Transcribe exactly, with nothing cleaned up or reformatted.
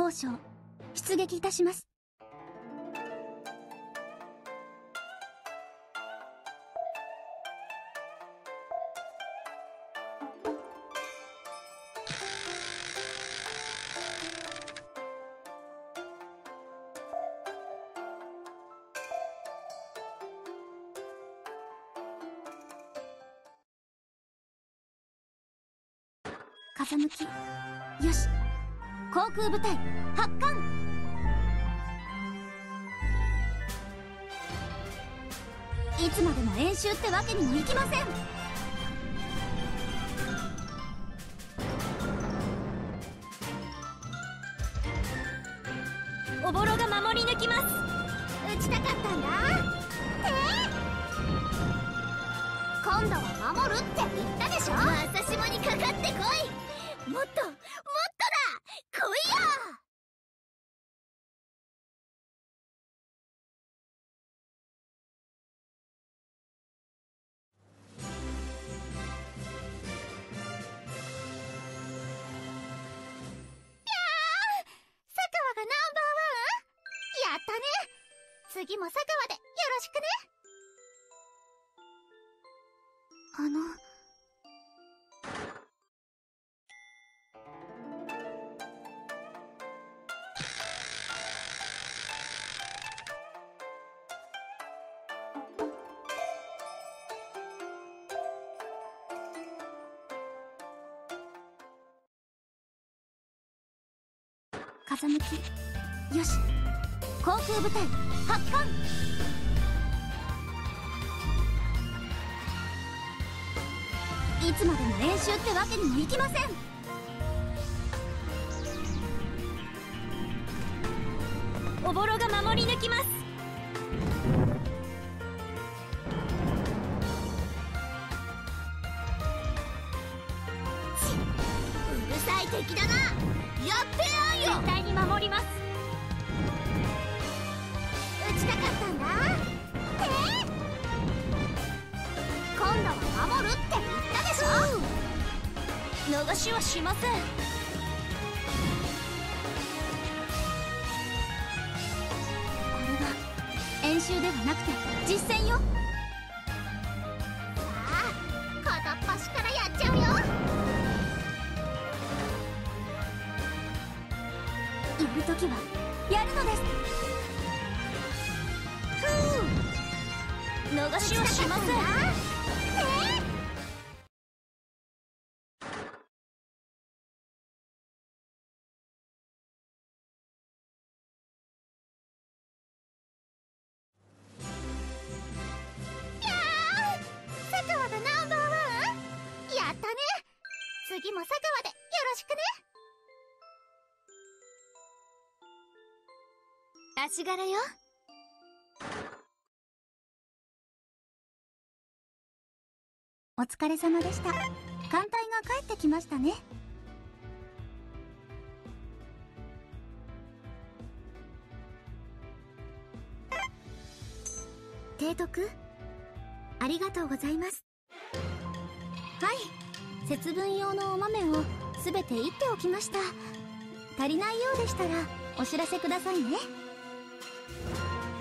宝章出撃いたします。風向きよし、航空部隊発艦。いつまでも演習ってわけにもいきません。おぼろが守り抜きます。撃ちたかったんだ。えー、今度は守るって言ったでしょ。朝霜にかかってこい。もっともっとだ、来いよ。佐川がナンバーワン？やったね。次も佐川でよろしくね。あの風向きよし、航空部隊発艦。いつまでも練習ってわけにもいきません。おぼろが守り抜きます。うるさい敵だな。やってやんよ。絶対に守ります。撃ちたかったんだ。えー、今度は守るって言ったでしょ。逃しはしません。これは演習ではなくて実戦よ。さあ片っ端からやっちゃうよ。やるときはやるのです。ふう、逃しはしません。えー、佐川がナンバーワン？やったね。次も佐川でよろしくね。足柄よ。お疲れ様でした。艦隊が帰ってきましたね。提督ありがとうございます。はい、節分用のお豆をすべて煎っておきました。足りないようでしたらお知らせくださいね。